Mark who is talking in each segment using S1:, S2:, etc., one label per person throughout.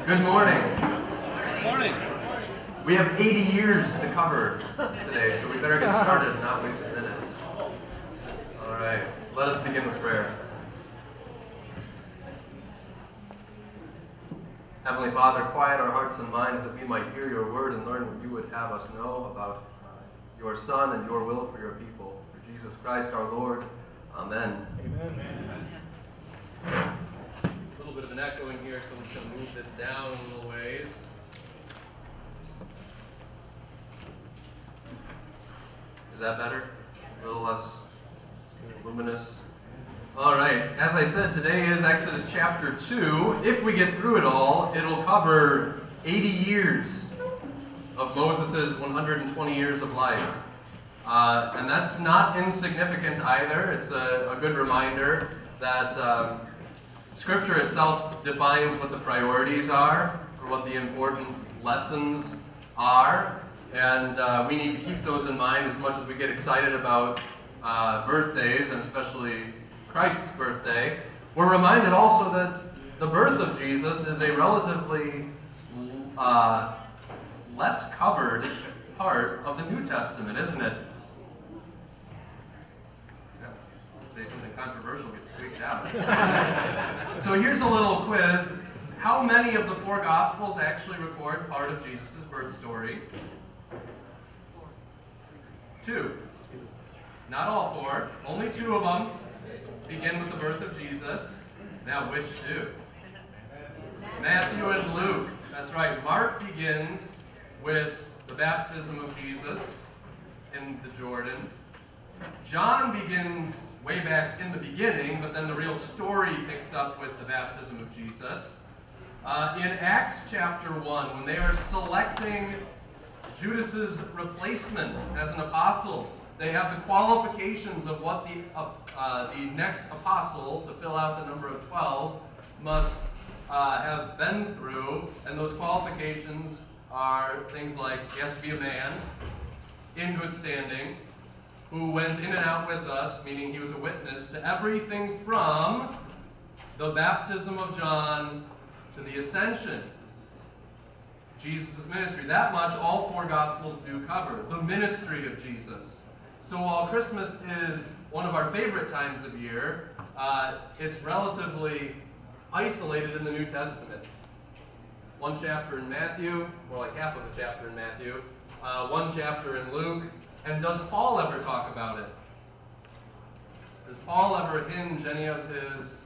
S1: Good morning.
S2: Good morning.
S1: We have 80 years to cover today, so we better get started and not waste a minute. All right, let us begin with prayer. Heavenly Father, quiet our hearts and minds that we might hear your word and learn what you would have us know about your Son and your will for your people. Through Jesus Christ our Lord. Amen.
S2: Amen.
S1: A little bit of an echo in here, so I'm just going to move this down a little ways. Is that better? A little less luminous? All right. As I said, today is Exodus chapter 2. If we get through it all, it'll cover 80 years of Moses' 120 years of life. And that's not insignificant either. It's a good reminder that Scripture itself defines what the priorities are, or what the important lessons are. And we need to keep those in mind as much as we get excited about birthdays, and especially Christ's birthday. We're reminded also that the birth of Jesus is a relatively less covered part of the New Testament, isn't it? Say something controversial, get squeaked out. So here's a little quiz. How many of the four Gospels actually record part of Jesus' birth story? 2. Not all 4. Only 2 of them begin with the birth of Jesus. Now, which 2? Matthew and Luke. That's right. Mark begins with the baptism of Jesus in the Jordan. John begins way back in the beginning, but then the real story picks up with the baptism of Jesus. In Acts chapter 1, when they are selecting Judas's replacement as an apostle, they have the qualifications of what the next apostle, to fill out the number of 12, must have been through, and those qualifications are things like he has to be a man, in good standing, who went in and out with us, meaning he was a witness to everything from the baptism of John to the ascension. Jesus' ministry. That much all 4 Gospels do cover, the ministry of Jesus. So while Christmas is one of our favorite times of year, it's relatively isolated in the New Testament. 1 chapter in Matthew, or like half of a chapter in Matthew, 1 chapter in Luke. And does Paul ever talk about it? Does Paul ever hinge any of his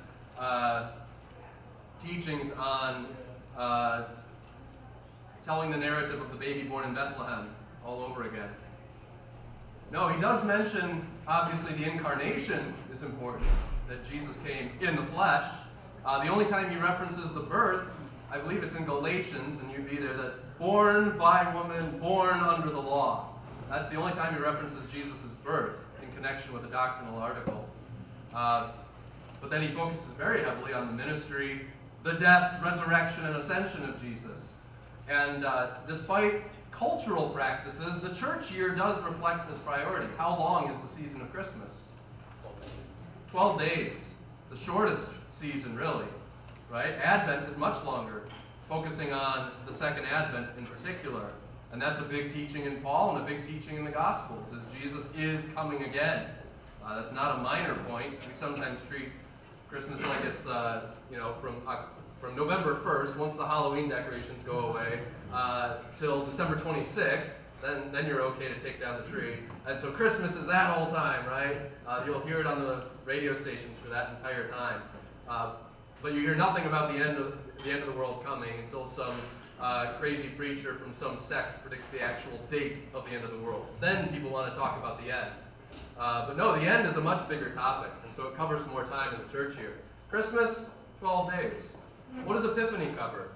S1: teachings on telling the narrative of the baby born in Bethlehem all over again? No, he does mention, obviously, the incarnation is important, that Jesus came in the flesh. The only time he references the birth, I believe it's in Galatians, and you'd be there, that born by woman, born under the law. That's the only time he references Jesus' birth in connection with a doctrinal article. But then he focuses very heavily on the ministry, the death, resurrection, and ascension of Jesus. And despite cultural practices, the church year does reflect this priority. How long is the season of Christmas? 12 days. The shortest season, really. Right? Advent is much longer, focusing on the second Advent in particular. And that's a big teaching in Paul and a big teaching in the Gospels, is Jesus is coming again. That's not a minor point. We sometimes treat Christmas like it's, from November 1st, once the Halloween decorations go away, till December 26th, then you're okay to take down the tree. And so Christmas is that whole time, right? You'll hear it on the radio stations for that entire time. But you hear nothing about the end of the world coming until some crazy preacher from some sect predicts the actual date of the end of the world. Then people want to talk about the end. But no, the end is a much bigger topic, and so it covers more time in the church year. Christmas, 12 days. What does Epiphany cover?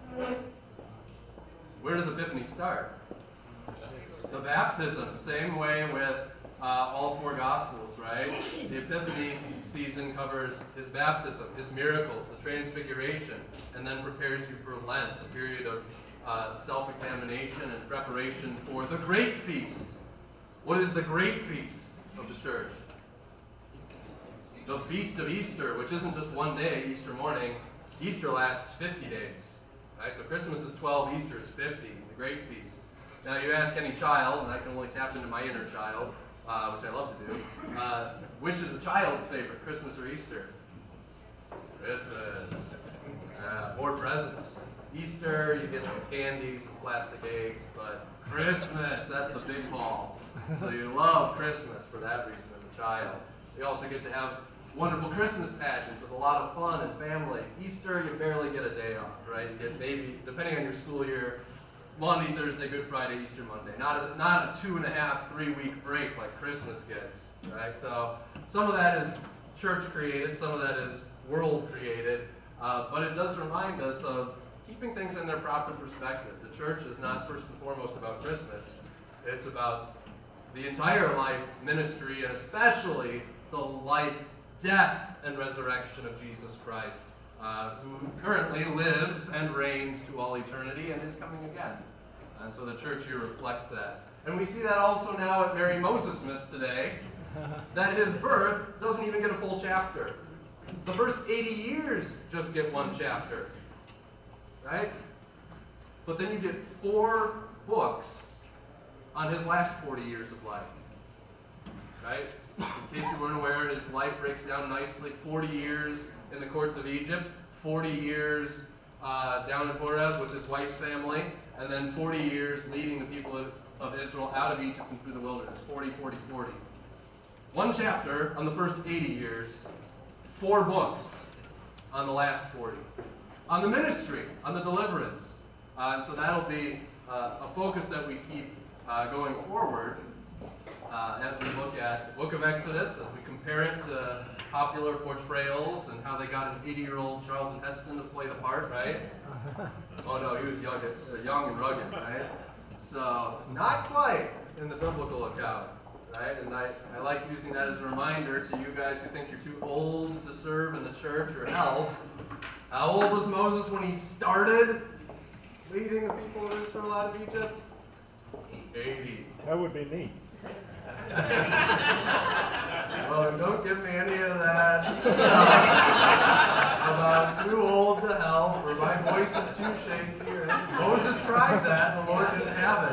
S1: Where does Epiphany start? The baptism, same way with all 4 Gospels, right? The Epiphany season covers his baptism, his miracles, the transfiguration, and then prepares you for Lent, a period of self-examination and preparation for the great feast. What is the great feast of the church? The Feast of Easter, which isn't just one day, Easter morning. Easter lasts 50 days. Right? So Christmas is 12, Easter is 50, the great feast. Now you ask any child, and I can only tap into my inner child, which I love to do, which is a child's favorite, Christmas or Easter? Christmas. More presents. Easter, you get some candy, some plastic eggs, but Christmas, that's the big haul. So you love Christmas for that reason as a child. You also get to have wonderful Christmas pageants with a lot of fun and family. Easter, you barely get a day off, right? You get maybe, depending on your school year, Monday, Thursday, Good Friday, Easter Monday. Not a 2.5, 3-week break like Christmas gets, right? So some of that is church created, some of that is world created, but it does remind us of keeping things in their proper perspective. The church is not first and foremost about Christmas. It's about the entire life ministry, and especially the life, death, and resurrection of Jesus Christ, who currently lives and reigns to all eternity and is coming again. And so the church here reflects that. And we see that also now at Mary Mosesmas today, that his birth doesn't even get a full chapter. The first 80 years just get one chapter, right? But then you get 4 books on his last 40 years of life, right? In case you weren't aware, his life breaks down nicely. 40 years in the courts of Egypt, 40 years down in Horeb with his wife's family, and then 40 years leading the people of Israel out of Egypt and through the wilderness. 40, 40, 40. One chapter on the first 80 years, 4 books on the last 40. On the ministry, on the deliverance. And so that'll be a focus that we keep going forward as we look at the book of Exodus, as we compare it to popular portrayals and how they got an 80-year-old Charlton Heston to play the part, right? Oh no, he was young and rugged, right? So, not quite in the biblical account, right? And I like using that as a reminder to you guys who think you're too old to serve in the church or help. How old was Moses when he started leading the people of Israel out of Egypt? 80.
S3: That would be neat.
S1: Well, don't give me any of that stuff about too old to help or my voice is too shaky. Moses tried that and the Lord didn't have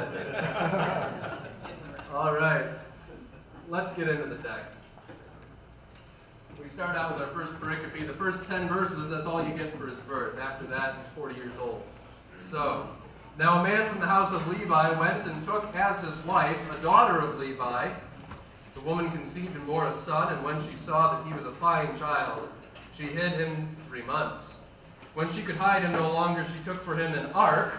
S1: it. All right, let's get into the text. We start out with our first pericope. The first 10 verses, that's all you get for his birth. After that, he's 40 years old. So, now a man from the house of Levi went and took as his wife a daughter of Levi. The woman conceived and bore a son, and when she saw that he was a fine child, she hid him 3 months. When she could hide him no longer, she took for him an ark,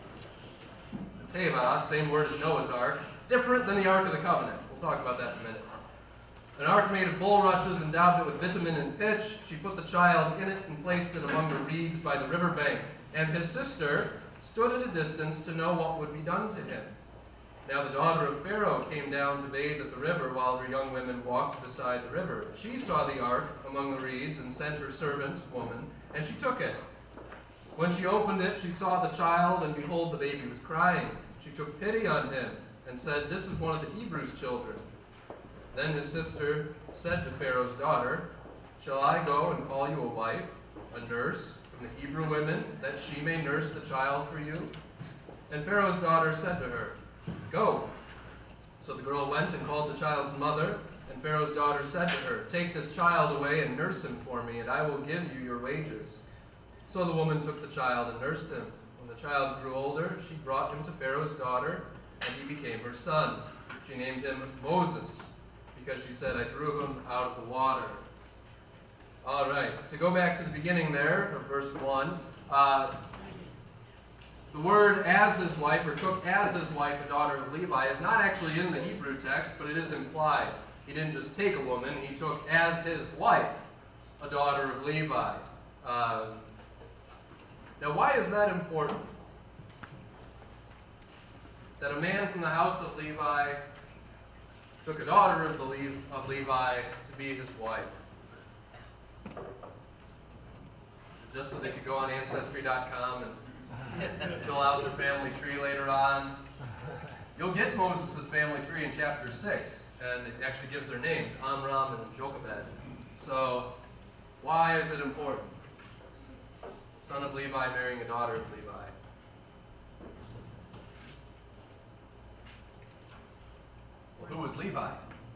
S1: teva, same word as Noah's ark, different than the Ark of the Covenant. We'll talk about that in a minute. An ark made of bulrushes and daubed it with bitumen and pitch. She put the child in it and placed it among the reeds by the river bank. And his sister stood at a distance to know what would be done to him. Now the daughter of Pharaoh came down to bathe at the river while her young women walked beside the river. She saw the ark among the reeds and sent her servant woman, and she took it. When she opened it, she saw the child, and behold, the baby was crying. She took pity on him and said, "This is one of the Hebrews' children." Then his sister said to Pharaoh's daughter, "Shall I go and call you a wife, a nurse from the Hebrew women, that she may nurse the child for you?" And Pharaoh's daughter said to her, "Go." So the girl went and called the child's mother, and Pharaoh's daughter said to her, "Take this child away and nurse him for me, and I will give you your wages." So the woman took the child and nursed him. When the child grew older, she brought him to Pharaoh's daughter, and he became her son. She named him Moses, because she said, "I drew him out of the water." All right, to go back to the beginning there of verse 1, the word "as his wife" or "took as his wife a daughter of Levi" is not actually in the Hebrew text, but it is implied. He didn't just take a woman, he took as his wife a daughter of Levi. Now, why is that important? That a man from the house of Levi took a daughter of Levi to be his wife. Just so they could go on Ancestry.com and fill out their family tree later on. You'll get Moses' family tree in chapter 6, and it actually gives their names, Amram and Jochebed. So, why is it important? son of Levi marrying a daughter of Levi. Well, who was Levi?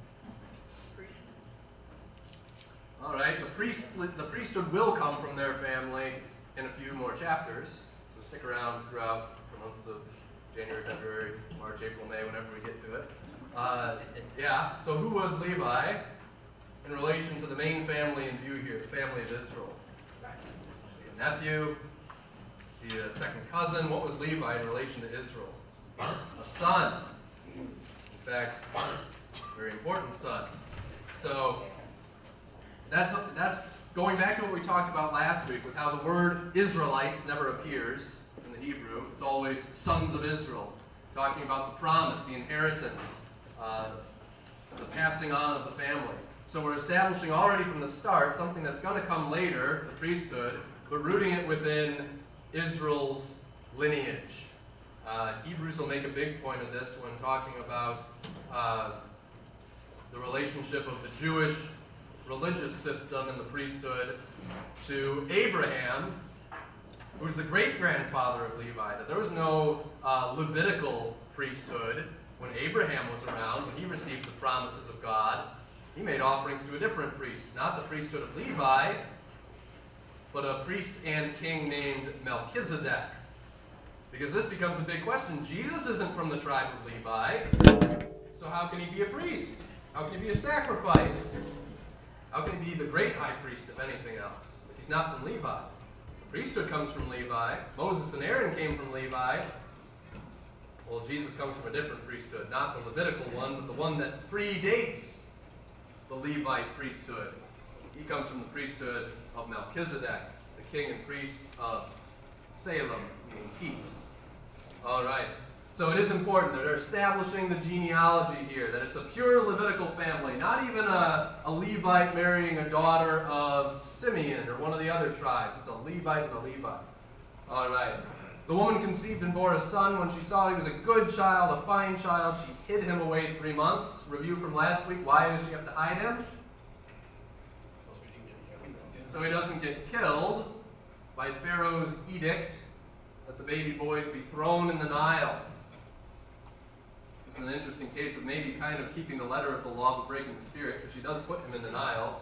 S1: All right, the priesthood will come from their family in a few more chapters, so stick around throughout the months of January, February, March, April, May, whenever we get to it. So who was Levi in relation to the main family in view here, the family of Israel? See a nephew, see a second cousin. What was Levi in relation to Israel? A son. In fact, a very important son. So that's going back to what we talked about last week with how the word Israelites never appears in the Hebrew. It's always sons of Israel, talking about the promise, the inheritance, the passing on of the family. So we're establishing already from the start something that's going to come later, the priesthood, but rooting it within Israel's lineage. Hebrews will make a big point of this when talking about the relationship of the Jewish religious system and the priesthood to Abraham, who's the great-grandfather of Levi. That there was no Levitical priesthood when Abraham was around, when he received the promises of God. He made offerings to a different priest, not the priesthood of Levi, but a priest and king named Melchizedek. Because this becomes a big question. Jesus isn't from the tribe of Levi, so how can he be a priest? How can he be a sacrifice? How can he be the great high priest, if anything else, if he's not from Levi? The priesthood comes from Levi. Moses and Aaron came from Levi. Well, Jesus comes from a different priesthood, not the Levitical one, but the one that predates the Levite priesthood. He comes from the priesthood of Melchizedek, the king and priest of Salem, meaning peace. All right. So it is important that they're establishing the genealogy here, that it's a pure Levitical family, not even a Levite marrying a daughter of Simeon or one of the other tribes. It's a Levite and a Levite. All right. The woman conceived and bore a son. When she saw he was a good child, a fine child, she hid him away 3 months. Review from last week. Why does she have to hide him? So he doesn't get killed by Pharaoh's edict that the baby boys be thrown in the Nile. This is an interesting case of maybe kind of keeping the letter of the law but breaking the spirit, because she does put him in the Nile,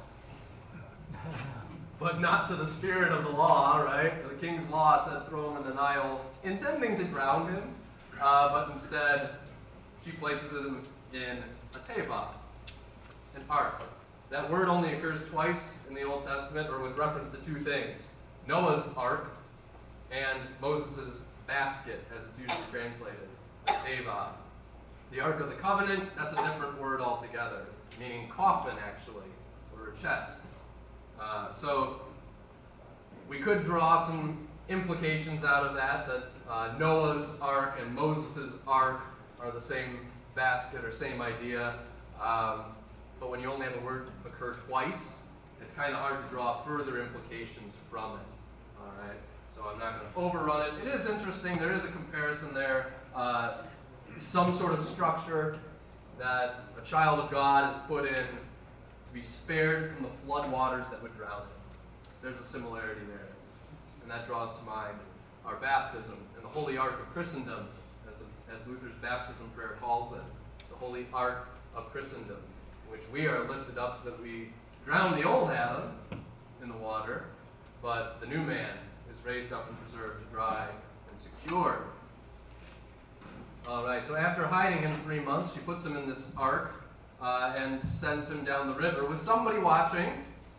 S1: but not to the spirit of the law, right? The king's law said throw him in the Nile, intending to drown him, but instead she places him in a teva, an ark. That word only occurs twice in the Old Testament, or with reference to two things: Noah's ark and Moses' basket, as it's usually translated, a teva. The Ark of the Covenant, that's a different word altogether, meaning coffin, actually, or a chest. So we could draw some implications out of that Noah's Ark and Moses' Ark are the same basket or same idea. But when you only have a word occur twice, it's kind of hard to draw further implications from it. All right? So I'm not going to overrun it. It is interesting. There is a comparison there. Some sort of structure that a child of God is put in to be spared from the flood waters that would drown him. There's a similarity there. And that draws to mind our baptism and the Holy Ark of Christendom, as Luther's baptism prayer calls it, the Holy Ark of Christendom, in which we are lifted up so that we drown the old Adam in the water, but the new man is raised up and preserved, dry and secure. All right, so after hiding him 3 months, she puts him in this ark and sends him down the river with somebody watching,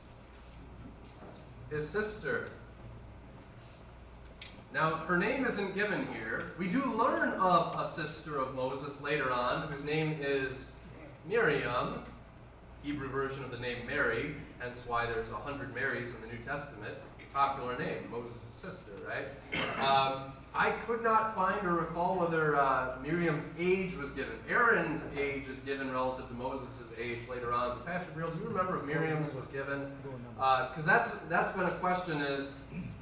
S1: his sister. Now, her name isn't given here. We do learn of a sister of Moses later on, whose name is Miriam, Hebrew version of the name Mary, hence why there's 100 Marys in the New Testament. Popular name, Moses' sister, right? I could not find or recall whether Miriam's age was given. Aaron's age is given relative to Moses' age later on. But Pastor Brill, do you remember if Miriam's was given? Because that's been a question is,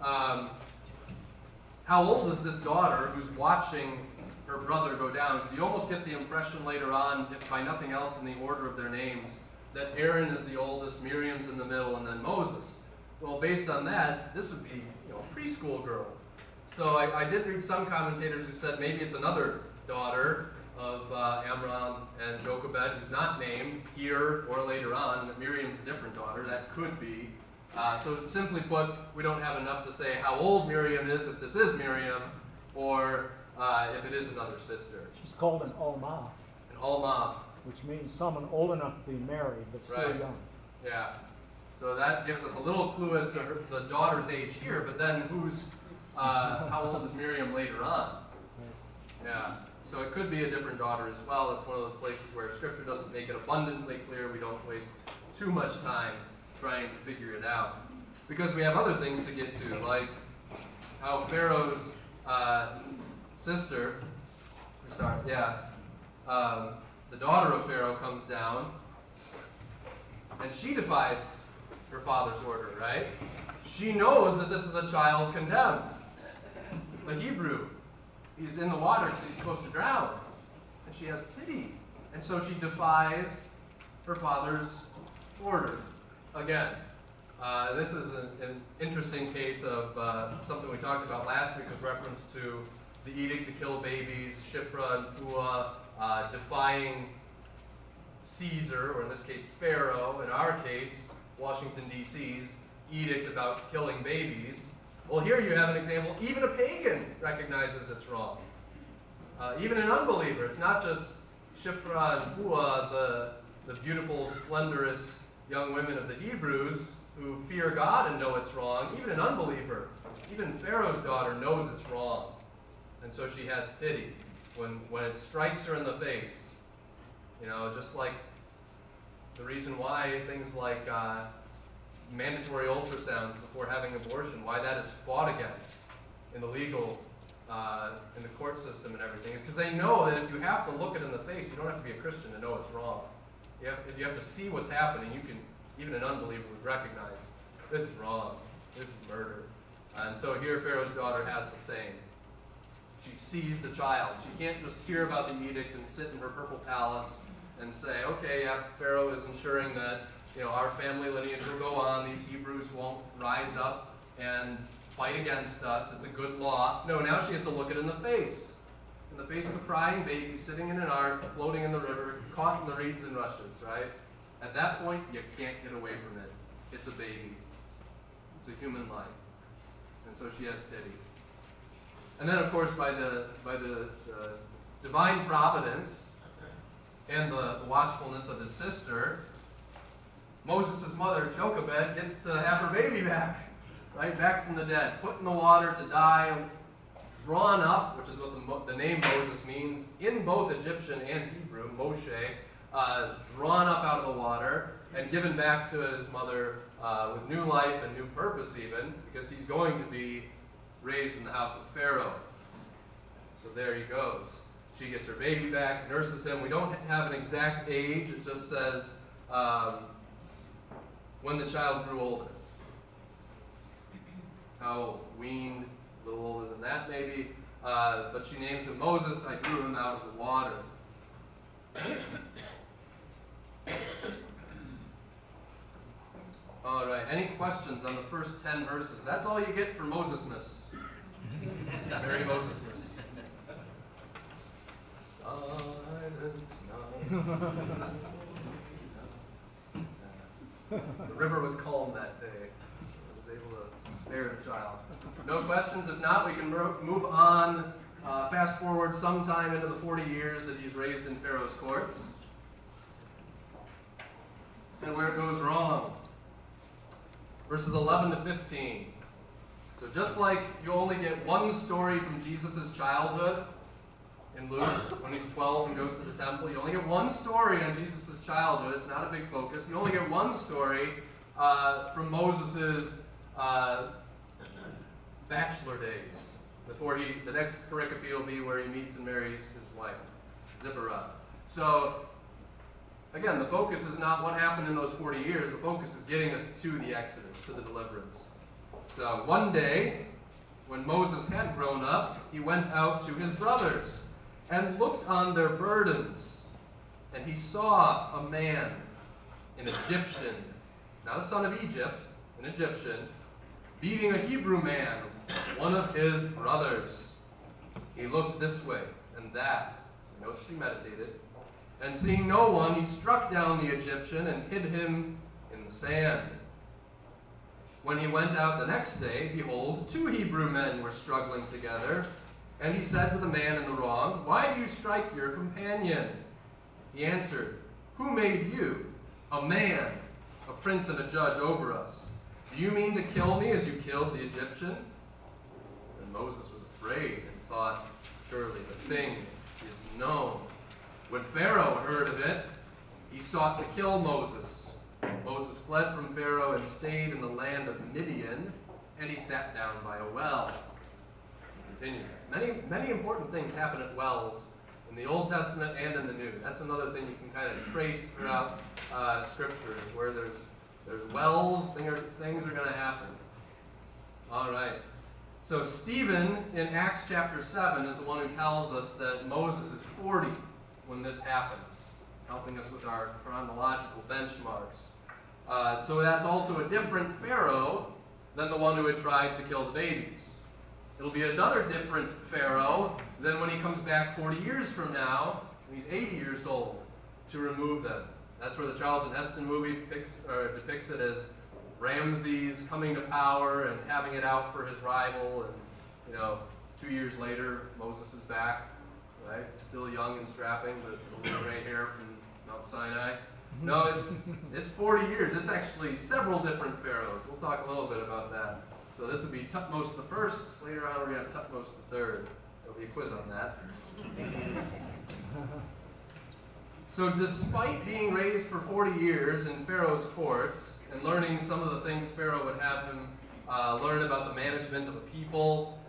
S1: how old is this daughter who's watching her brother go down? Because you almost get the impression later on, if by nothing else in the order of their names, that Aaron is the oldest, Miriam's in the middle, and then Moses. Well, based on that, this would be girl, preschool girl. So I did read some commentators who said maybe it's another daughter of Amram and Jochebed who's not named here or later on, and that Miriam's a different daughter. That could be. So simply put, we don't have enough to say how old Miriam is, if this is Miriam, or if it is another sister.
S3: She's called an Alma,
S1: An Alma.
S3: which means someone old enough to be married, but still
S1: Right.
S3: young.
S1: Yeah. So that gives us a little clue as to the daughter's age here, but then how old is Miriam later on? Yeah. So it could be a different daughter as well. It's one of those places where Scripture doesn't make it abundantly clear. We don't waste too much time trying to figure it out. Because we have other things to get to, like how Pharaoh's the daughter of Pharaoh comes down, and she defies her father's order, right? She knows that this is a child condemned. The Hebrew, he's in the water because he's supposed to drown. And she has pity. And so she defies her father's order. Again, this is an interesting case of something we talked about last week with reference to the edict to kill babies, Shiphrah and Puah, defying Caesar, or in this case Pharaoh, in our case, Washington, D.C.'s edict about killing babies. Well, here you have an example. Even a pagan recognizes it's wrong. Even an unbeliever. It's not just Shiphrah and Puah, the beautiful, splendorous young women of the Hebrews who fear God and know it's wrong. Even an unbeliever, even Pharaoh's daughter knows it's wrong. And so she has pity when it strikes her in the face. Just like the reason why things like mandatory ultrasounds before having abortion, why that is fought against in the legal, in the court system and everything, is because they know that if you have to look it in the face, you don't have to be a Christian to know it's wrong. If you have to see what's happening, even an unbeliever would recognize, this is wrong, this is murder. And so here Pharaoh's daughter has the same. She sees the child. She can't just hear about the edict and sit in her purple palace and say, okay, yeah, Pharaoh is ensuring that our family lineage will go on. These Hebrews won't rise up and fight against us. It's a good law. No, now she has to look it in the face of a crying baby sitting in an ark, floating in the river, caught in the reeds and rushes, right? At that point, you can't get away from it. It's a baby. It's a human life. And so she has pity. And then, of course, by the divine providence and the watchfulness of his sister, Moses' mother, Jochebed, gets to have her baby back, right? Back from the dead, put in the water to die, drawn up, which is what the name Moses means, in both Egyptian and Hebrew, Moshe, drawn up out of the water and given back to his mother with new life and new purpose even, because he's going to be raised in the house of Pharaoh. So there he goes. She gets her baby back, nurses him. We don't have an exact age. It just says when the child grew older. How weaned, a little older than that maybe. But she names him Moses. I drew him out of the water. All right, any questions on the first 10 verses? That's all you get for Mosesness. Very Mosesness. Silent night. The river was calm that day. I was able to spare the child. No questions? If not, we can move on, fast forward sometime into the 40 years that he's raised in Pharaoh's courts. And where it goes wrong. Verses 11 to 15. So just like you only get one story from Jesus' childhood in Luke, when he's 12 and goes to the temple, you only get one story on Jesus' childhood. It's not a big focus. You only get one story from Moses' bachelor days. Before the next pericope will be where he meets and marries his wife, Zipporah. So, again, the focus is not what happened in those 40 years. The focus is getting us to the Exodus, to the deliverance. So one day, when Moses had grown up, he went out to his brothers and looked on their burdens. And he saw a man, an Egyptian, not a son of Egypt, an Egyptian, beating a Hebrew man, one of his brothers. He looked this way and that, note premeditated, and seeing no one, he struck down the Egyptian and hid him in the sand. When he went out the next day, behold, 2 Hebrew men were struggling together. And he said to the man in the wrong, "Why do you strike your companion?" He answered, "Who made you, a man, a prince and a judge over us? Do you mean to kill me as you killed the Egyptian?" And Moses was afraid and thought, "Surely the thing is known." When Pharaoh heard of it, he sought to kill Moses. Moses fled from Pharaoh and stayed in the land of Midian, and he sat down by a well. Continue. Many important things happen at wells in the Old Testament and in the New. That's another thing you can kind of trace throughout Scripture, where there's wells, things are going to happen. All right. So Stephen in Acts chapter 7 is the one who tells us that Moses is 40 when this happens, helping us with our chronological benchmarks. So that's also a different Pharaoh than the one who had tried to kill the babies. It'll be another different Pharaoh than when he comes back 40 years from now, when he's 80 years old, to remove them. That's where the Charlton Heston movie depicts it as Ramses coming to power and having it out for his rival. And 2 years later, Moses is back, right? Still young and strapping, but a little gray hair from Mount Sinai. No, it's 40 years. It's actually several different pharaohs. We'll talk a little bit about that. So this would be Tutmos the first. Later on, we're going to have Tutmos the third. There'll be a quiz on that. So despite being raised for 40 years in Pharaoh's courts and learning some of the things Pharaoh would have him learn about the management of a people,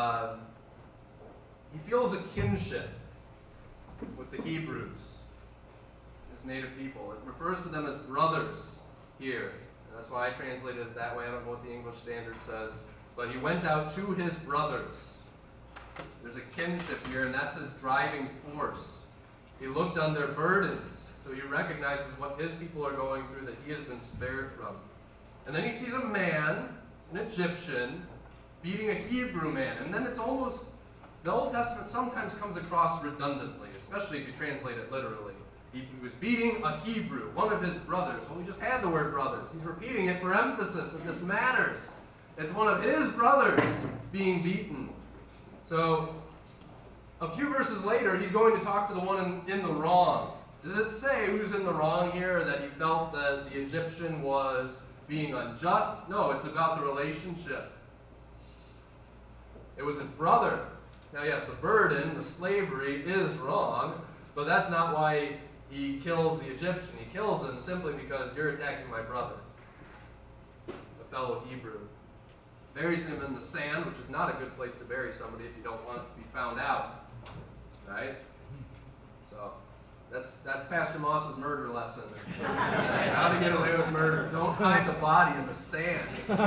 S1: he feels a kinship with the Hebrews, his native people. It refers to them as brothers here. And that's why I translated it that way. I don't know what the English Standard says. But he went out to his brothers. There's a kinship here, and that's his driving force. He looked on their burdens, so he recognizes what his people are going through that he has been spared from. And then he sees a man, an Egyptian, beating a Hebrew man. And then it's almost, the Old Testament sometimes comes across redundantly, especially if you translate it literally. He was beating a Hebrew, one of his brothers. Well, we just had the word brothers. He's repeating it for emphasis that this matters. It's one of his brothers being beaten. So, a few verses later, he's going to talk to the one in the wrong. Does it say who's in the wrong here, that he felt that the Egyptian was being unjust? No, it's about the relationship. It was his brother. Now, yes, the burden, the slavery is wrong, but that's not why he kills the Egyptian. He kills him simply because you're attacking my brother, a fellow Hebrew. Buries him in the sand, which is not a good place to bury somebody if you don't want it to be found out. Right? So, that's Pastor Moss's murder lesson. How to get away with murder. Don't hide the body in the sand.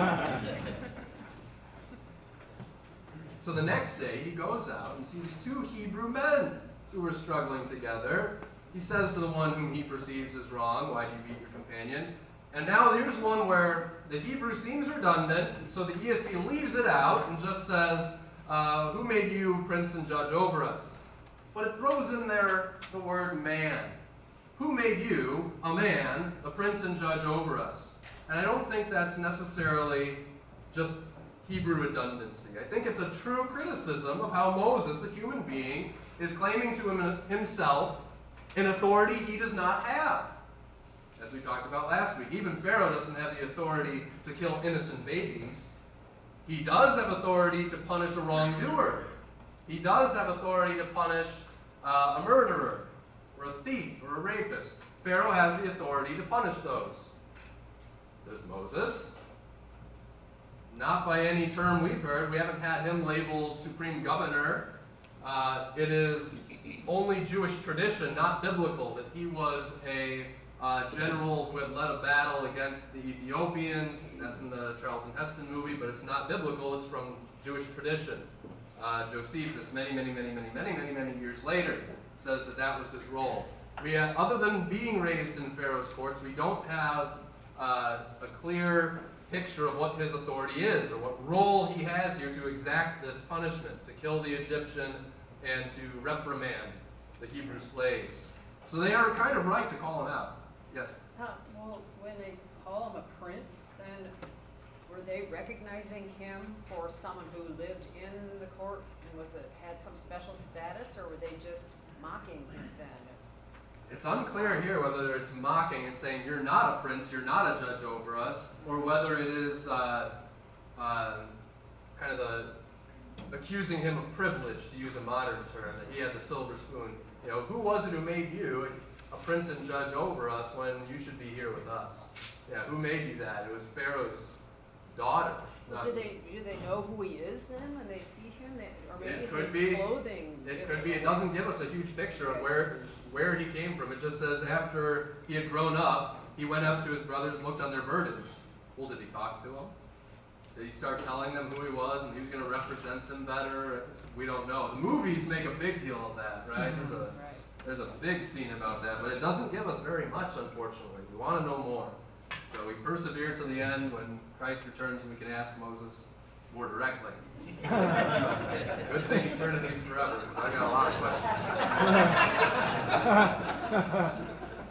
S1: So the next day, he goes out and sees 2 Hebrew men who were struggling together. He says to the one whom he perceives as wrong, "Why do you beat your companion?" And now here's one where the Hebrew seems redundant, so the ESV leaves it out and just says, "Who made you prince and judge over us?" But it throws in there the word man. Who made you, a man, a prince and judge over us? And I don't think that's necessarily just Hebrew redundancy. I think it's a true criticism of how Moses, a human being, is claiming to himself an authority he does not have. As we talked about last week, even Pharaoh doesn't have the authority to kill innocent babies. He does have authority to punish a wrongdoer. He does have authority to punish a murderer, or a thief, or a rapist. Pharaoh has the authority to punish those. There's Moses. Not by any term we've heard. We haven't had him labeled supreme governor. It is only Jewish tradition, not biblical, that he was a general who had led a battle against the Ethiopians. That's in the Charlton Heston movie, but it's not biblical. It's from Jewish tradition. Josephus, many years later, says that was his role. Other than being raised in Pharaoh's courts, we don't have a clear picture of what his authority is, or what role he has here to exact this punishment, to kill the Egyptian and to reprimand the Hebrew slaves. So they are kind of right to call him out. Yes?
S4: Well, when they call him a prince, then were they recognizing him for someone who lived in the court and had some special status, or were they just mocking him then?
S1: It's unclear here whether it's mocking and saying, you're not a prince, you're not a judge over us, or whether it is kind of the accusing him of privilege, to use a modern term, that he had the silver spoon. You know, who was it who made you a prince and judge over us when you should be here with us? Yeah, who made you that? It was Pharaoh's daughter.
S4: Well, do they know who he is then when they see him? Or maybe
S1: It could
S4: his
S1: be.
S4: clothing.
S1: It could be. It doesn't give us a huge picture of where he came from. It just says after he had grown up, he went up to his brothers, looked on their burdens. Well, did he talk to them? Did he start telling them who he was and he was going to represent them better? We don't know. The movies make a big deal of that, right? There's a big scene about that, but it doesn't give us very much, unfortunately. We want to know more. So we persevere to the end when Christ returns and we can ask Moses more directly. Good thing eternity's forever, because I got a lot of questions.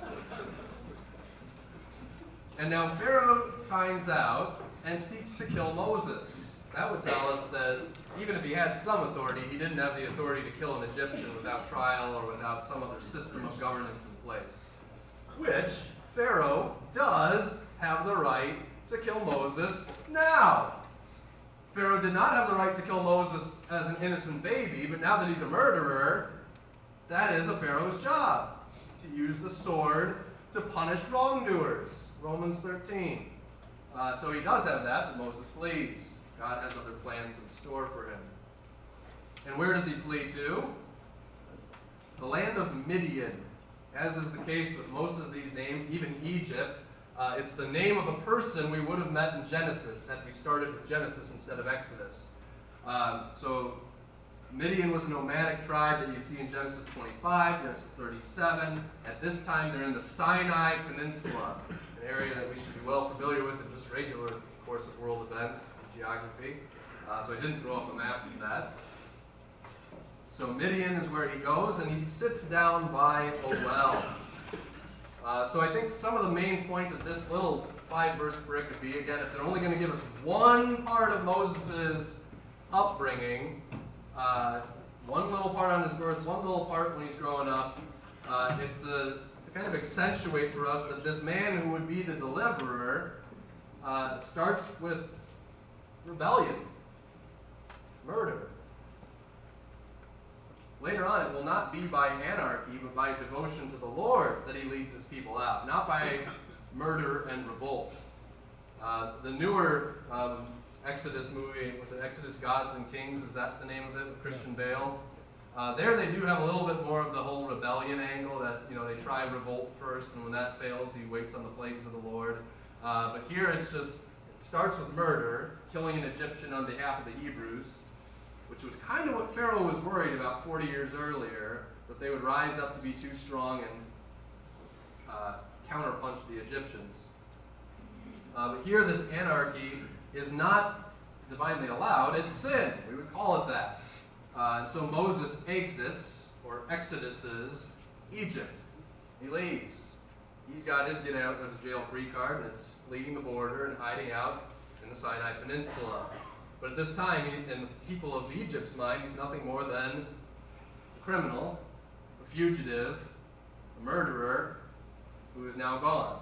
S1: And now Pharaoh finds out and seeks to kill Moses. That would tell us that even if he had some authority, he didn't have the authority to kill an Egyptian without trial or without some other system of governance in place. Which Pharaoh does have the right to kill Moses now. Pharaoh did not have the right to kill Moses as an innocent baby, but now that he's a murderer, that is a Pharaoh's job, to use the sword to punish wrongdoers. Romans 13. So he does have that, but Moses flees. God has other plans in store for him. And where does he flee to? The land of Midian. As is the case with most of these names, even Egypt, it's the name of a person we would have met in Genesis had we started with Genesis instead of Exodus. So Midian was a nomadic tribe that you see in Genesis 25, Genesis 37. At this time, they're in the Sinai Peninsula, an area that we should be well familiar with in just regular course of world events and geography. So I didn't throw up a map of that. So Midian is where he goes, and he sits down by a well. So I think some of the main points of this little 5-verse pericope, again, if they're only going to give us one part of Moses' upbringing, one little part on his birth, one little part when he's growing up, it's to kind of accentuate for us that this man who would be the deliverer starts with rebellion, murder. Later on, it will not be by anarchy, but by devotion to the Lord that he leads his people out, not by murder and revolt. The newer Exodus movie, was it Exodus Gods and Kings? Is that the name of it, with Christian Bale? There they do have a little bit more of the whole rebellion angle, that they try revolt first, and when that fails, he waits on the plagues of the Lord. But here it starts with murder, killing an Egyptian on behalf of the Hebrews, which was kind of what Pharaoh was worried about 40 years earlier, that they would rise up to be too strong and counterpunch the Egyptians. But here this anarchy is not divinely allowed, it's sin. We would call it that. And so Moses exits, or exoduses, Egypt. He leaves. He's got his get out of the jail free card, and it's fleeing the border and hiding out in the Sinai Peninsula. But at this time, in the people of Egypt's mind, he's nothing more than a criminal, a fugitive, a murderer, who is now gone.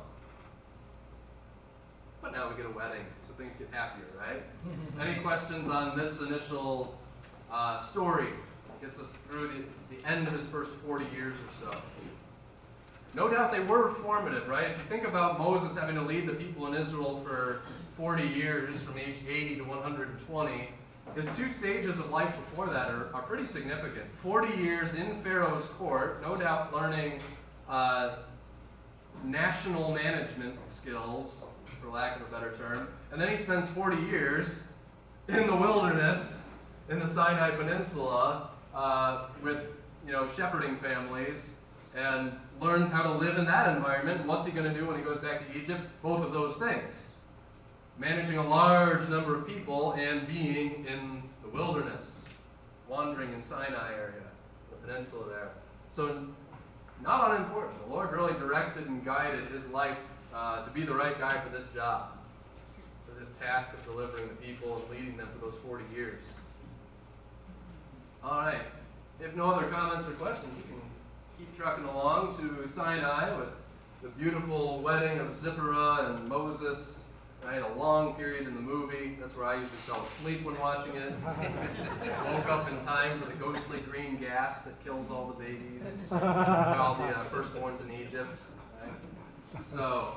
S1: But now we get a wedding, so things get happier, right? Any questions on this initial story? Gets us through the end of his first 40 years or so. No doubt they were formative, right? If you think about Moses having to lead the people in Israel for 40 years, from age 80 to 120, his 2 stages of life before that are pretty significant. 40 years in Pharaoh's court, no doubt learning national management skills, for lack of a better term, and then he spends 40 years in the wilderness, in the Sinai Peninsula, with shepherding families, and learns how to live in that environment. And what's he going to do when he goes back to Egypt? Both of those things. managing a large number of people and being in the wilderness, wandering in Sinai area, the peninsula there. So not unimportant. The Lord really directed and guided his life to be the right guy for this job, for this task of delivering the people and leading them for those 40 years. All right. If no other comments or questions, you can keep trucking along to Sinai with the beautiful wedding of Zipporah and Moses. I had a long period in the movie. That's where I usually fell asleep when watching it. Woke up in time for the ghostly green gas that kills all the babies, all the firstborns in Egypt. Right? So,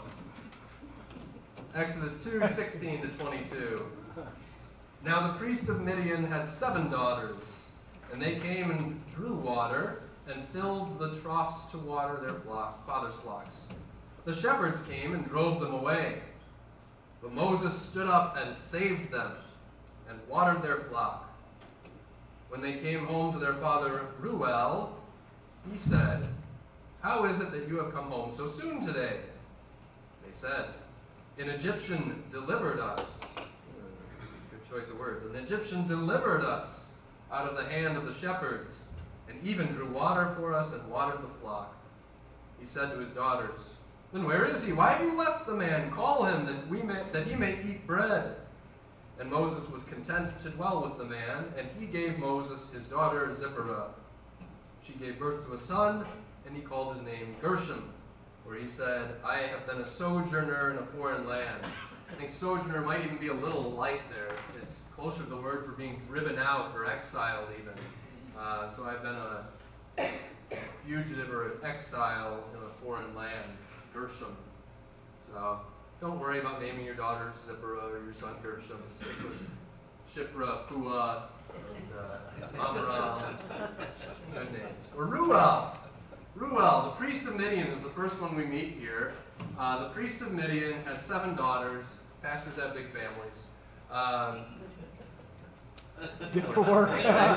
S1: Exodus 2:16 to 22. Now the priest of Midian had 7 daughters, and they came and drew water and filled the troughs to water their father's flocks. The shepherds came and drove them away. But Moses stood up and saved them and watered their flock. When they came home to their father Reuel, he said, "How is it that you have come home so soon today?" They said, "An Egyptian delivered us." Good choice of words. "An Egyptian delivered us out of the hand of the shepherds, and even drew water for us and watered the flock." He said to his daughters, "Then where is he? Why have you left the man? Call him that he may eat bread." And Moses was content to dwell with the man, and he gave Moses his daughter Zipporah. She gave birth to a son, and he called his name Gershom, where he said, "I have been a sojourner in a foreign land." I think sojourner might even be a little light there. It's closer to the word for being driven out or exiled even. So I've been a fugitive or an exile in a foreign land. Gershom. So don't worry about naming your daughter Zipporah or your son Gershom. Stick with Shiphrah, Puah, and Amram. Good names. Or Reuel. Reuel, the priest of Midian, is the first one we meet here. The priest of Midian had 7 daughters. Pastors have big families.
S3: Get to work.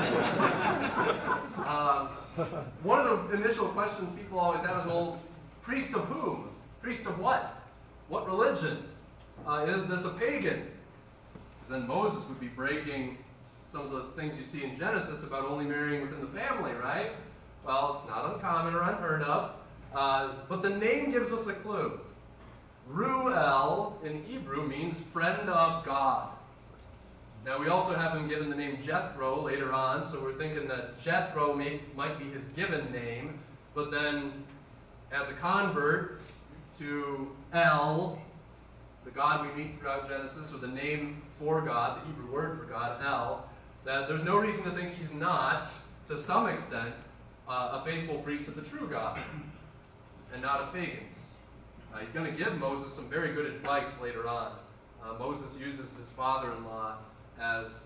S1: One of the initial questions people always have is, well, priest of whom? Priest of what? What religion? Is this a pagan? Because then Moses would be breaking some of the things you see in Genesis about only marrying within the family, right? Well, it's not uncommon or unheard of. But the name gives us a clue. Reuel in Hebrew means friend of God. Now, we also have him given the name Jethro later on, so we're thinking that Jethro might be his given name, but then as a convert to El, the God we meet throughout Genesis, or the name for God, the Hebrew word for God, El, that there's no reason to think he's not, to some extent, a faithful priest of the true God, and not of pagans. He's going to give Moses some very good advice later on. Moses uses his father-in-law as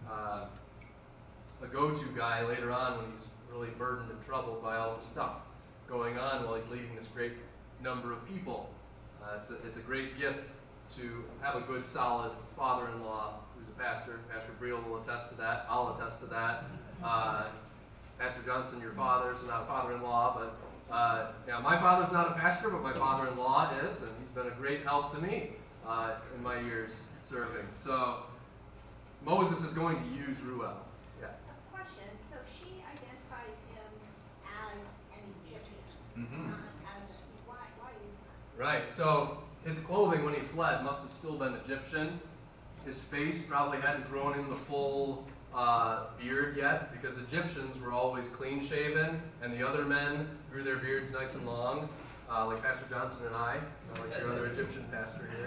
S1: a go-to guy later on when he's really burdened and troubled by all the stuff going on while he's leading this great number of people. It's a great gift to have a good, solid father-in-law who's a pastor. Pastor Briel will attest to that. I'll attest to that. Pastor Johnson, your father's not a father-in-law, but yeah, my father's not a pastor, but my father-in-law is, and he's been a great help to me in my years serving. So Moses is going to use Reuel. Yeah.
S5: A question. So she identifies him as an Egyptian.
S1: Mm-hmm.
S5: Why is that?
S1: Right. So his clothing when he fled must have still been Egyptian. His face probably hadn't grown in the full beard yet, because Egyptians were always clean-shaven, and the other men grew their beards nice and long, like Pastor Johnson and I, like your other Egyptian pastor here.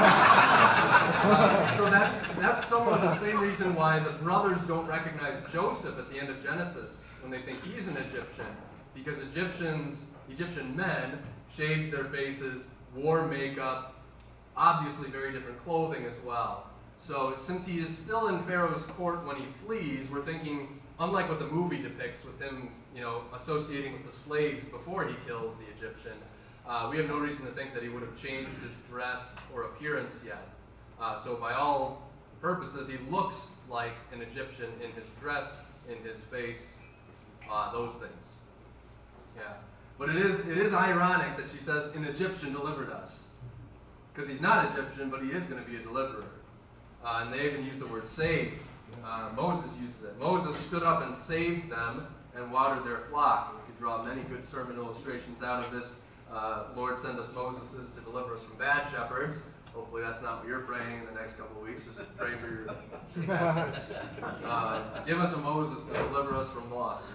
S1: So that's somewhat the same reason why the brothers don't recognize Joseph at the end of Genesis when they think he's an Egyptian, because Egyptian men shaved their faces, wore makeup, obviously very different clothing as well. So since he is still in Pharaoh's court when he flees, we're thinking, unlike what the movie depicts with him, associating with the slaves before he kills the Egyptian, we have no reason to think that he would have changed his dress or appearance yet. So by all purposes, he looks like an Egyptian in his dress, in his face, those things. Yeah. But it is ironic that she says, an Egyptian delivered us. because he's not Egyptian, but he is going to be a deliverer. And they even use the word save. Moses uses it. Moses stood up and saved them and watered their flock. We could draw many good sermon illustrations out of this. Lord, send us Moseses to deliver us from bad shepherds. Hopefully that's not what you're praying in the next couple of weeks. Just pray for your pastors. Give us a Moses to deliver us from loss,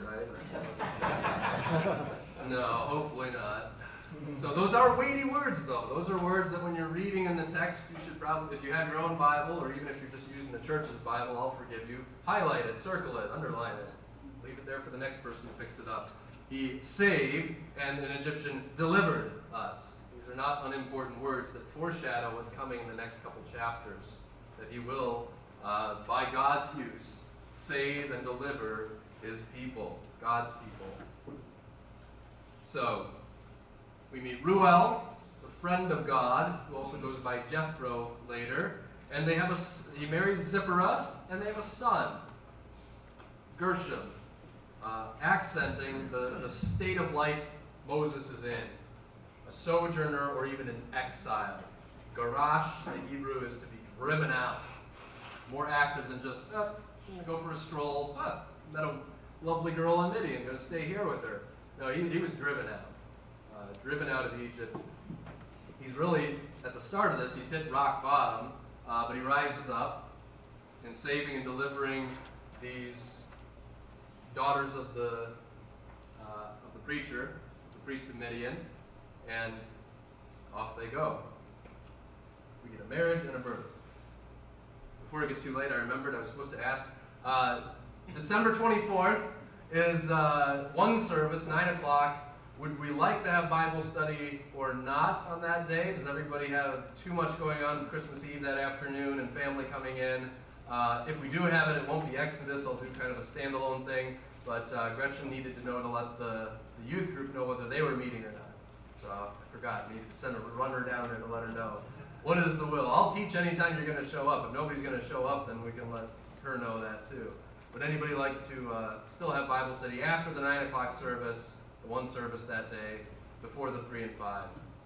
S1: right? No, hopefully not. So those are weighty words, though. Those are words that when you're reading in the text, you should probably, if you have your own Bible, or even if you're just using the church's Bible, I'll forgive you, highlight it, circle it, underline it. Leave it there for the next person who picks it up. He saved, and an Egyptian delivered us. These are not unimportant words that foreshadow what's coming in the next couple chapters. That he will, by God's use, save and deliver his people, God's people. So, we meet Ruel, the friend of God, who also goes by Jethro later, and he marries Zipporah, and they have a son, Gershom, accenting the state of life Moses is in, a sojourner or even an exile. Garash, the Hebrew, is to be driven out, more active than just, go for a stroll, met a lovely girl in Midian, going to stay here with her. No, he was driven out. Driven out of Egypt. He's really, at the start of this, he's hit rock bottom, but he rises up in saving and delivering these daughters of the preacher, the priest of Midian, and off they go. We get a marriage and a birth. Before it gets too late, I remembered I was supposed to ask. December 24th is one service, 9 o'clock. Would we like to have Bible study or not on that day? Does everybody have too much going on Christmas Eve that afternoon and family coming in? If we do have it, it won't be Exodus. I'll do kind of a standalone thing. But Gretchen needed to know to let the youth group know whether they were meeting or not. So I forgot. I need to send a runner down there to let her know. What is the will? I'll teach anytime you're going to show up. If nobody's going to show up, then we can let her know that too. Would anybody like to still have Bible study after the 9 o'clock service? The one service that day, before the 3 and 5.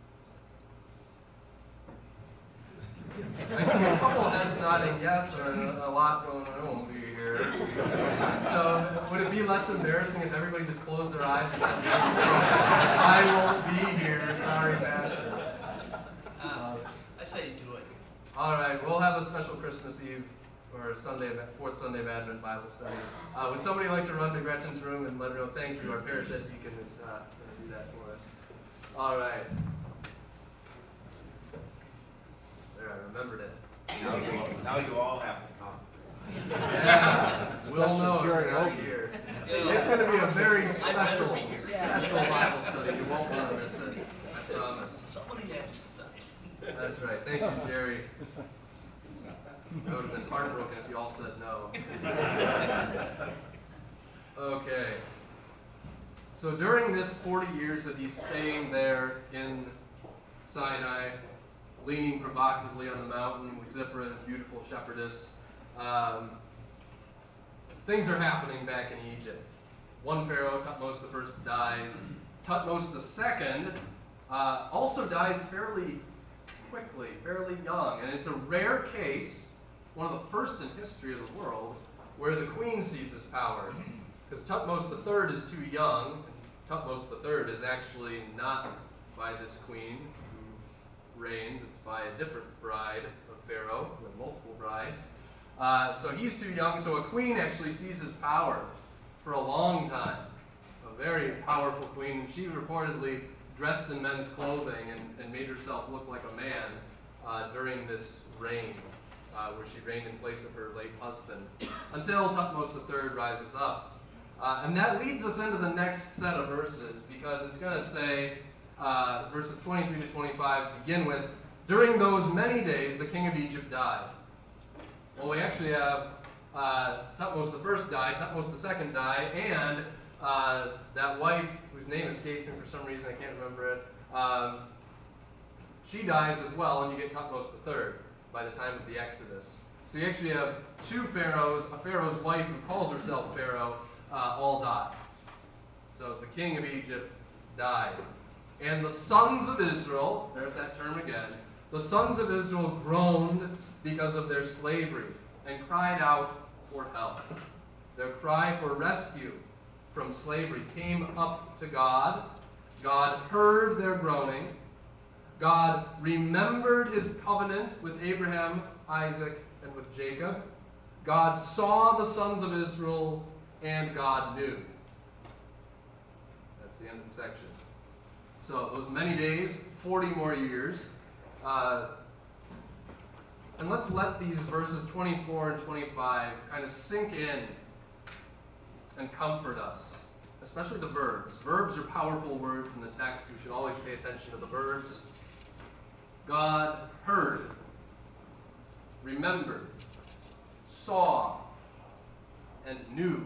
S1: I see a couple heads nodding yes, or a lot going, I won't be here. So, would it be less embarrassing if everybody just closed their eyes and said, I won't be here, sorry, Pastor.
S2: I say do it.
S1: All right, we'll have a special Christmas Eve or fourth Sunday of Advent Bible study. Would somebody like to run to Gretchen's room and let her know thank you? Our parish head deacon is going to do that for us. All right. There, I remembered it.
S6: Now you all have to come.
S1: Yeah, we'll know if
S3: Jerry
S1: you're not
S3: Logan.
S1: here.
S2: Yeah.
S1: It's going to be a very
S2: I'd
S1: special
S2: rather be here.
S1: Bible study. You won't want to miss it. I promise.
S2: Somebody had to decide.
S1: That's right. Thank you, Jerry. I would have been heartbroken if you all said no. Okay. So during this 40 years that he's staying there in Sinai, leaning provocatively on the mountain with Zipporah, his beautiful shepherdess, things are happening back in Egypt. One pharaoh, Thutmose I, dies. Thutmose II also dies fairly quickly, fairly young, and it's a rare case, one of the first in history of the world, where the queen seizes power. Because Thutmose III is too young. Thutmose III is actually not by this queen who reigns. It's by a different bride of Pharaoh, with multiple brides. So he's too young, so a queen actually seizes power for a long time. A very powerful queen. She reportedly dressed in men's clothing and made herself look like a man during this reign. Where she reigned in place of her late husband, until Thutmose III rises up. And that leads us into the next set of verses, because it's going to say, verses 23 to 25 begin with, during those many days the king of Egypt died. Well, we actually have Thutmose I died, Thutmose II died, and that wife, whose name escapes me for some reason, I can't remember it, she dies as well, and you get Thutmose III. By the time of the Exodus. So you actually have two pharaohs, a pharaoh's wife who calls herself Pharaoh, all die. So the king of Egypt died. And the sons of Israel, there's that term again, The sons of Israel groaned because of their slavery and cried out for help. Their cry for rescue from slavery came up to God. God heard their groaning. God remembered his covenant with Abraham, Isaac, and with Jacob. God saw the sons of Israel, and God knew. That's the end of the section. So those many days, 40 more years. And let's let these verses 24 and 25 kind of sink in and comfort us, especially the verbs. Verbs are powerful words in the text. We should always pay attention to the verbs. God heard, remembered, saw, and knew.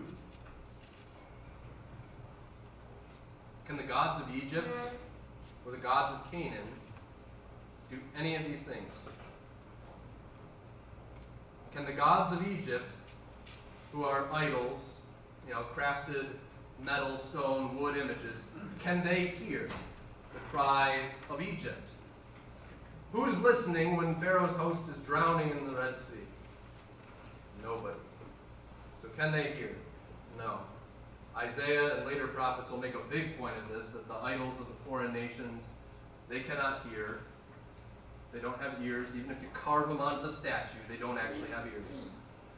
S1: Can the gods of Egypt or the gods of Canaan do any of these things? Can the gods of Egypt, who are idols, crafted metal, stone, wood images, can they hear the cry of Egypt? Who's listening when Pharaoh's host is drowning in the Red Sea? Nobody. So can they hear? No. Isaiah and later prophets will make a big point of this, that the idols of the foreign nations, they cannot hear. They don't have ears. Even if you carve them onto the statue, they don't actually have ears.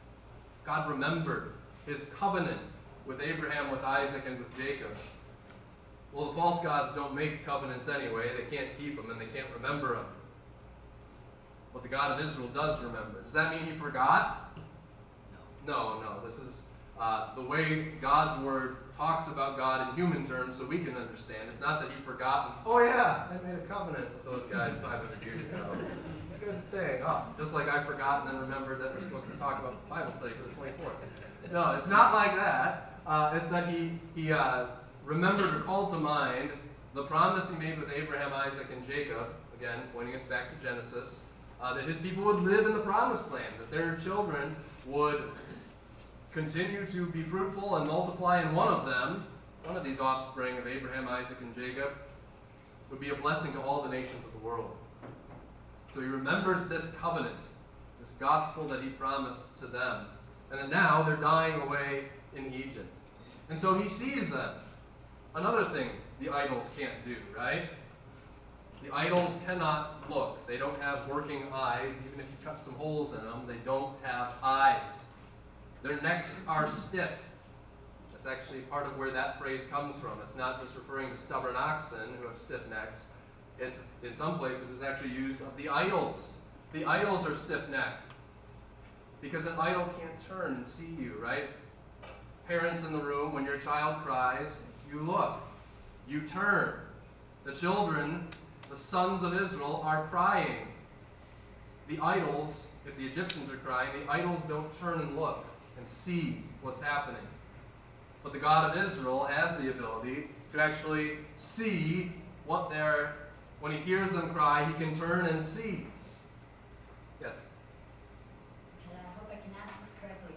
S1: God remembered his covenant with Abraham, with Isaac, and with Jacob. Well, the false gods don't make covenants anyway. They can't keep them, and they can't remember them. But the God of Israel does remember. Does that mean he forgot? No. This is the way God's word talks about God in human terms so we can understand. It's not that he forgot, oh yeah, I made a covenant with those guys 500 years ago. Good thing. Oh, just like I forgot and then remembered that we're supposed to talk about Bible study for the 24th. No, it's not like that. It's that he remembered or called to mind the promise he made with Abraham, Isaac, and Jacob, again, pointing us back to Genesis, that his people would live in the promised land, that their children would continue to be fruitful and multiply, and one of these offspring of Abraham, Isaac, and Jacob, would be a blessing to all the nations of the world. So he remembers this covenant, this gospel that he promised to them. And then now they're dying away in Egypt. And so he sees them. Another thing the idols can't do, right? The idols cannot look. They don't have working eyes. Even if you cut some holes in them, they don't have eyes. Their necks are stiff. That's actually part of where that phrase comes from. It's not just referring to stubborn oxen who have stiff necks. It's, in some places, it's actually used of the idols. The idols are stiff-necked because an idol can't turn and see you, right? Parents in the room, when your child cries, you look. You turn. The children, the sons of Israel, are crying. The idols, if the Egyptians are crying, the idols don't turn and look and see what's happening. But the God of Israel has the ability to actually see what they're, when he hears them cry, he can turn and see. Yes?
S7: And I hope I can ask this correctly.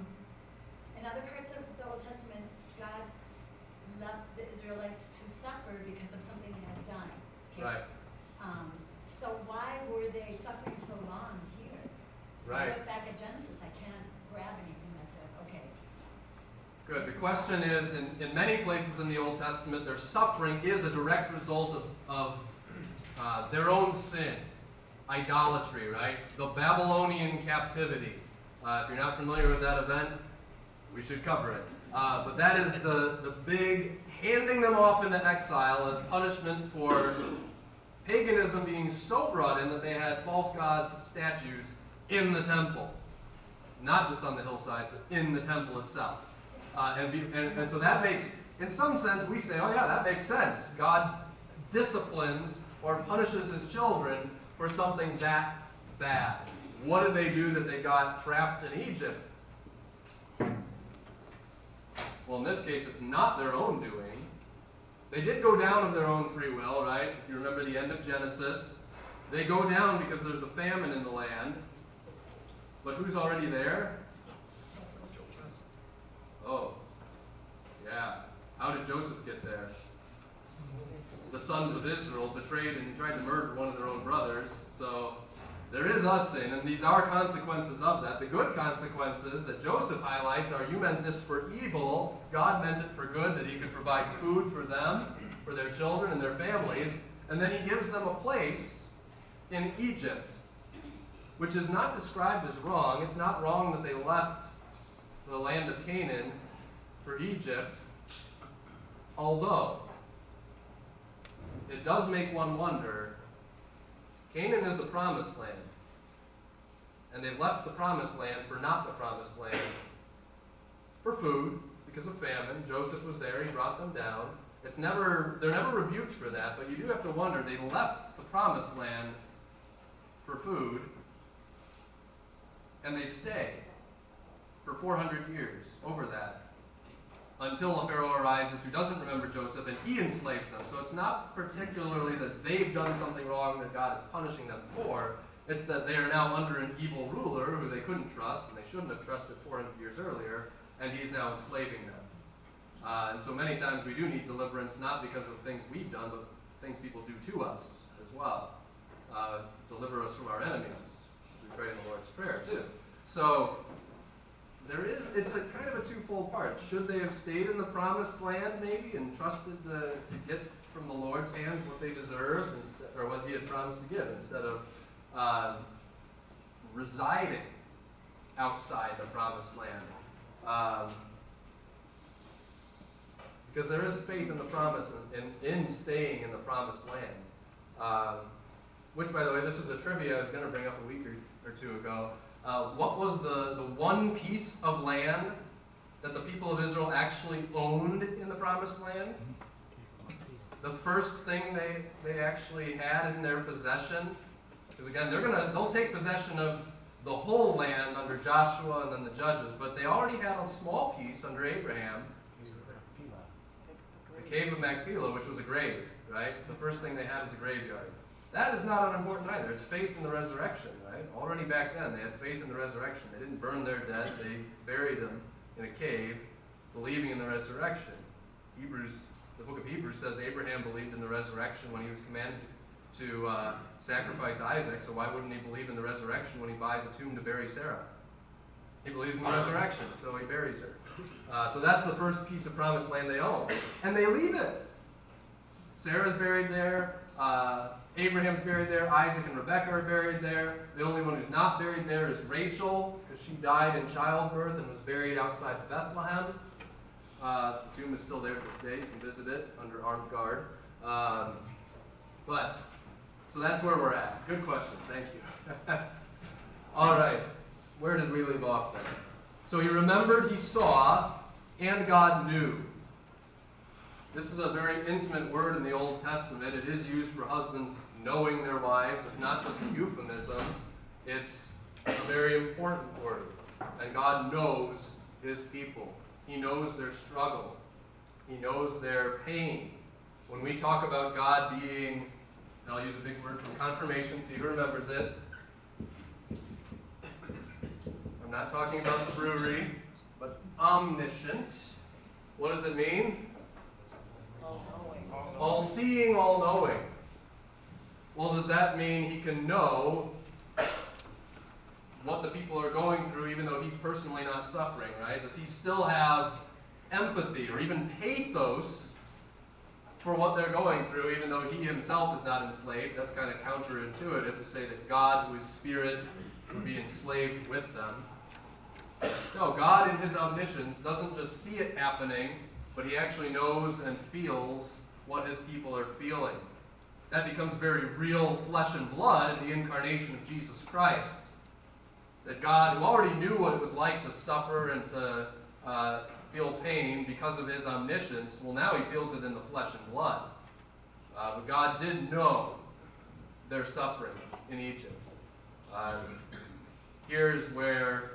S7: In other parts of the Old Testament, God left the Israelites to suffer because of something they had done. Okay?
S1: Right.
S7: So why were they suffering so long here?
S1: Right.
S7: I look back at Genesis, I can't grab anything that says, okay.
S1: Good. The question is, in many places in the Old Testament, their suffering is a direct result of their own sin. Idolatry, right? The Babylonian captivity. If you're not familiar with that event, we should cover it. But that is the big handing them off into exile as punishment for paganism being so brought in that they had false gods statues in the temple. Not just on the hillside, but in the temple itself. And so that makes, in some sense, we say, oh yeah, that makes sense. God disciplines or punishes his children for something that bad. What did they do that they got trapped in Egypt? Well, in this case, it's not their own doing. They did go down of their own free will, right? If you remember the end of Genesis, they go down because there's a famine in the land. But who's already there? Oh, yeah. How did Joseph get there? The sons of Israel betrayed and tried to murder one of their own brothers. So there is a sin, and these are consequences of that. The good consequences that Joseph highlights are, you meant this for evil, God meant it for good, that he could provide food for them, for their children and their families, and then he gives them a place in Egypt, which is not described as wrong. It's not wrong that they left the land of Canaan for Egypt, although it does make one wonder. Canaan is the promised land, and they've left the promised land for not the promised land, for food, because of famine. Joseph was there, he brought them down. They're never rebuked for that, but you do have to wonder, they left the promised land for food, and they stay for 400 years over that, until a Pharaoh arises who doesn't remember Joseph, and he enslaves them. So it's not particularly that they've done something wrong that God is punishing them for. It's that they are now under an evil ruler who they couldn't trust, and they shouldn't have trusted 400 years earlier, and he's now enslaving them. And so many times we do need deliverance, not because of things we've done, but things people do to us as well. Deliver us from our enemies. We pray in the Lord's Prayer too. So it's a kind of a twofold part. Should they have stayed in the promised land maybe and trusted to get from the Lord's hands what they deserved, or what he had promised to give, instead of residing outside the promised land? Because there is faith in the promise and in staying in the promised land. Which, by the way, this is a trivia I was going to bring up a week or two ago. What was the one piece of land that the people of Israel actually owned in the promised land? The first thing they actually had in their possession. Because again, they'll take possession of the whole land under Joshua and then the judges, but they already had a small piece under Abraham. The cave of Machpelah, which was a grave, right? The first thing they had is a graveyard. That is not unimportant either. It's faith in the resurrection, right? Already back then, they had faith in the resurrection. They didn't burn their dead. They buried them in a cave, believing in the resurrection. The book of Hebrews says Abraham believed in the resurrection when he was commanded to sacrifice Isaac, so why wouldn't he believe in the resurrection when he buys a tomb to bury Sarah? He believes in the resurrection, so he buries her. So that's the first piece of promised land they own. And they leave it. Sarah's buried there. Abraham's buried there. Isaac and Rebekah are buried there. The only one who's not buried there is Rachel, because she died in childbirth and was buried outside of Bethlehem. The tomb is still there to this day. You can visit it under armed guard. So that's where we're at. Good question. Thank you. All right. Where did we leave off then? So he remembered, he saw, and God knew. This is a very intimate word in the Old Testament. It is used for husbands knowing their wives. It's not just a euphemism. It's a very important word. And God knows his people. He knows their struggle. He knows their pain. When we talk about God being, and I'll use a big word from confirmation, see who remembers it. I'm not talking about the brewery, but omniscient. What does it mean? All-seeing, all-knowing. Well, does that mean he can know what the people are going through even though he's personally not suffering, right? Does he still have empathy or even pathos for what they're going through even though he himself is not enslaved? That's kind of counterintuitive to say that God, who is spirit, would be enslaved with them. No, God in his omniscience doesn't just see it happening, but he actually knows and feels what his people are feeling. That becomes very real flesh and blood in the incarnation of Jesus Christ. That God, who already knew what it was like to suffer and to feel pain because of his omniscience, well, now he feels it in the flesh and blood. But God did know their suffering in Egypt. Here's where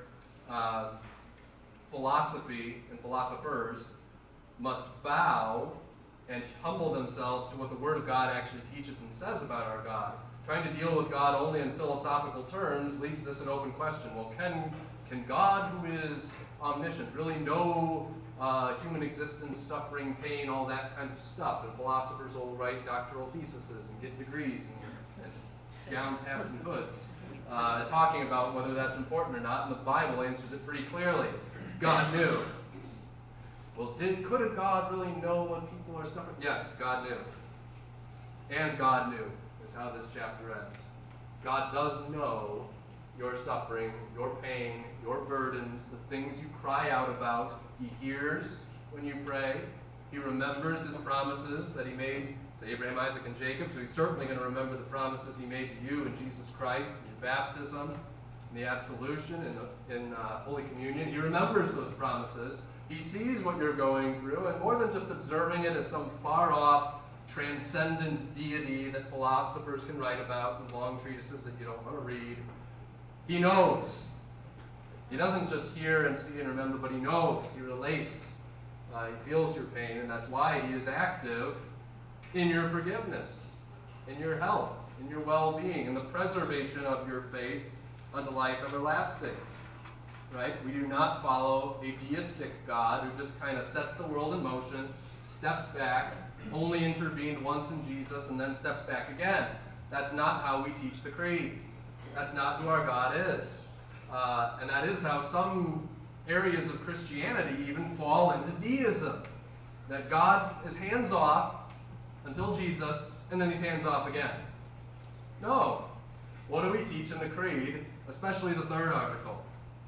S1: philosophy and philosophers must bow and humble themselves to what the Word of God actually teaches and says about our God. Trying to deal with God only in philosophical terms leaves this an open question. Well, can God, who is omniscient, really know human existence, suffering, pain, all that kind of stuff. And philosophers will write doctoral theses and get degrees and gowns, hats, and hoods, talking about whether that's important or not. And the Bible answers it pretty clearly. God knew. Well, could a God really know when people are suffering? Yes, God knew. And God knew is how this chapter ends. God does know your suffering, your pain, your burdens, the things you cry out about. He hears when you pray. He remembers his promises that he made to Abraham, Isaac, and Jacob. So he's certainly going to remember the promises he made to you in Jesus Christ, in your baptism, in the absolution, in Holy Communion. He remembers those promises. He sees what you're going through, and more than just observing it as some far-off, transcendent deity that philosophers can write about in long treatises that you don't want to read, he knows. He doesn't just hear and see and remember, but he knows. He relates. He feels your pain, and that's why he is active in your forgiveness, in your health, in your well-being, in the preservation of your faith unto life everlasting. Right? We do not follow a deistic God who just kind of sets the world in motion, steps back, only intervened once in Jesus, and then steps back again. That's not how we teach the creed. That's not who our God is. And that is how some areas of Christianity even fall into deism. That God is hands-off until Jesus, and then he's hands-off again. No. What do we teach in the creed, especially the third article?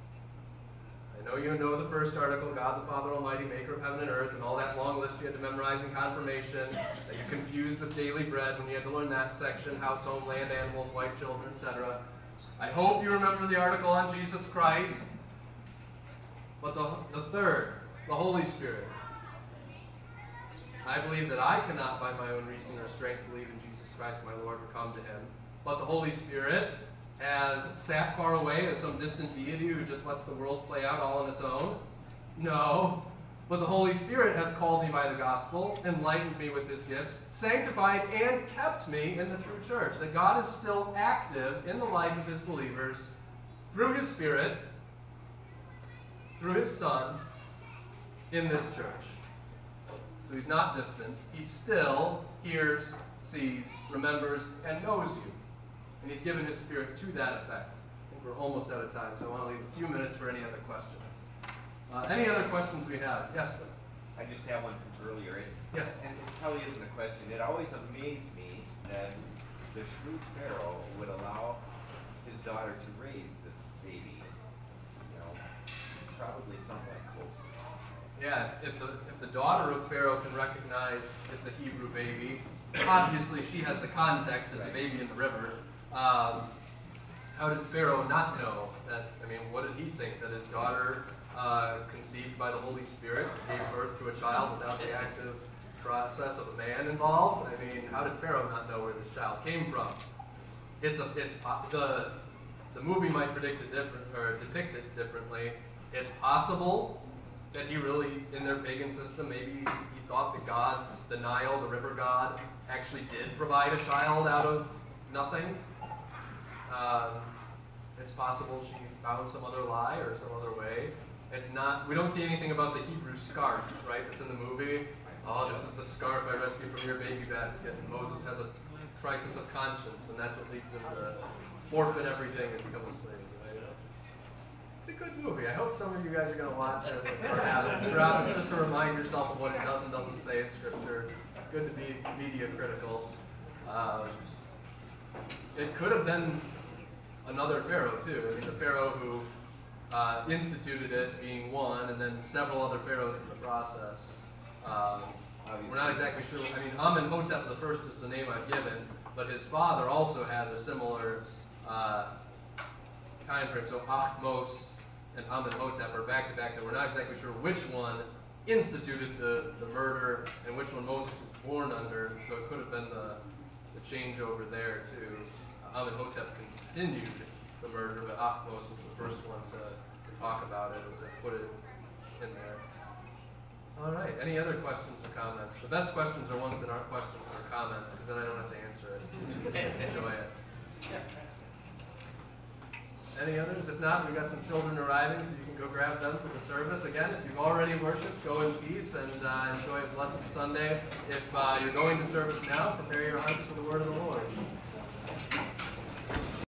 S1: I know you know the first article, God the Father Almighty, maker of heaven and earth, and all that long list you had to memorize in confirmation, that you confused with daily bread when you had to learn that section, house, home, land, animals, wife, children, etc. I hope you remember the article on Jesus Christ. But the third, the Holy Spirit. I believe that I cannot by my own reason or strength believe in Jesus Christ my Lord or come to him. But the Holy Spirit has sat far away as some distant deity who just lets the world play out all on its own? No. But the Holy Spirit has called me by the gospel, enlightened me with his gifts, sanctified and kept me in the true church. That God is still active in the life of his believers through his Spirit, through his Son, in this church. So he's not distant. He still hears, sees, remembers, and knows you. And he's given his Spirit to that effect. I think we're almost out of time, so I want to leave a few minutes for any other questions. Any other questions we have? Yes, sir.
S6: I just have one from earlier.
S1: Yes.
S6: And it probably isn't a question. It always amazed me that the shrewd Pharaoh would allow his daughter to raise this baby, probably somewhat close.
S1: Yeah, if the daughter of Pharaoh can recognize it's a Hebrew baby, obviously she has the context, it's a baby in the river. How did Pharaoh not know that? I mean, what did he think? That his daughter, conceived by the Holy Spirit, gave birth to a child without the active process of a man involved? I mean, how did Pharaoh not know where this child came from? The movie might predict it different, or depict it differently. It's possible that he really, in their pagan system, maybe he thought the gods, the Nile, the river god, actually did provide a child out of nothing. It's possible she found some other lie or some other way. It's not, we don't see anything about the Hebrew scarf, right, that's in the movie. Oh, this is the scarf I rescued from your baby basket. And Moses has a crisis of conscience, and that's what leads him to forfeit everything and become a slave, right? It's a good movie. I hope some of you guys are going to watch it or have it. Perhaps just to remind yourself of what it does and doesn't say in Scripture. It's good to be media critical. It could have been another Pharaoh, too. I mean, the Pharaoh who instituted it being one, and then several other pharaohs in the process. We're not exactly sure. I mean, Amenhotep the first is the name I've given, but his father also had a similar time frame. So Ahmose and Amenhotep are back to back. That we're not exactly sure which one instituted the murder and which one Moses was born under. So it could have been the changeover there too. Amenhotep continued the murder, but Ahmose was the first one to talk about it and to put it in there. All right, any other questions or comments? The best questions are ones that aren't questions or comments, because then I don't have to answer it. Enjoy it. Any others? If not, we've got some children arriving, so you can go grab them for the service. Again, if you've already worshiped, go in peace and enjoy a blessed Sunday. If you're going to service now, prepare your hearts for the word of the Lord.